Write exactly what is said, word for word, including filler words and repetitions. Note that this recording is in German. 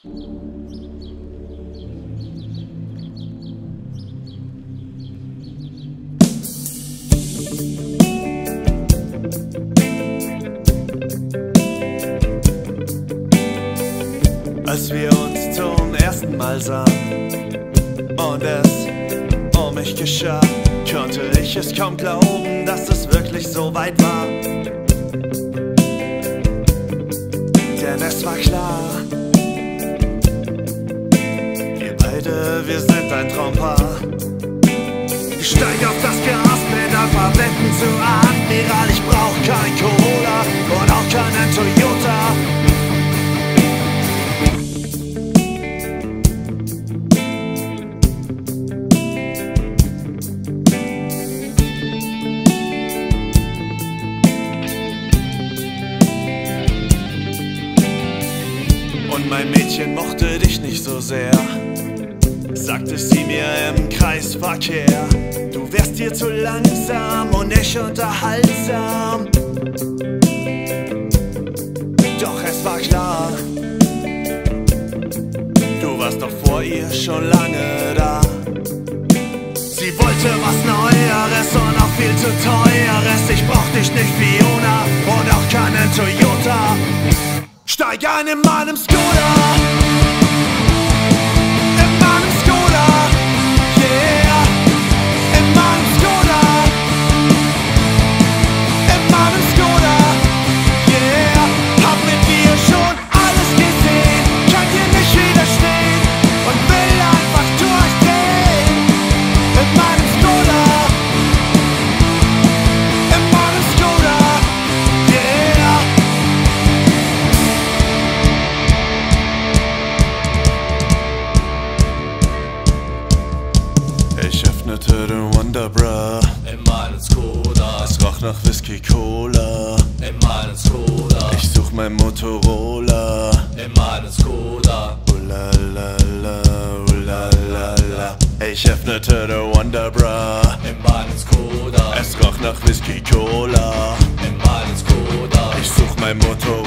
Als wir uns zum ersten Mal sahen und es um mich geschah, konnte ich es kaum glauben, dass es wirklich so weit war. Denn es war klar, wir beide, wir sind ein Traumpaar. Ich steig auf das Gas, bin ein paar Wetten zu Admiral. Ich brauch kein Corolla und auch keinen Toyota. Mein Mädchen mochte dich nicht so sehr, sagte sie mir im Kreisverkehr. Du wärst dir zu langsam und nicht unterhaltsam. Doch es war klar, du warst doch vor ihr schon lange da. Sie wollte was Neueres und auch viel zu Teures. Ich brauch dich nicht, Fiona, und auch keinen Toyota. Steig ein in meinem Skoda, in meinem Skoda, yeah, in meinem Skoda, in meinem Skoda, yeah. Hab mit dir schon alles gesehen, kann dir nicht widerstehen und will einfach durchdrehen. In meinem Skoda, in meinem Skoda, yeah. Ich öffnete den Wonderbra in meinem Skoda. Es roch nach Whisky Cola In meinem Skoda. Ich such mein Motorola In meinem Skoda. Ulalala, ulalala. Ich öffnete den Wonderbra In meinem Skoda. Es roch nach Whisky Cola In meinem Skoda. Ich such mein Motorola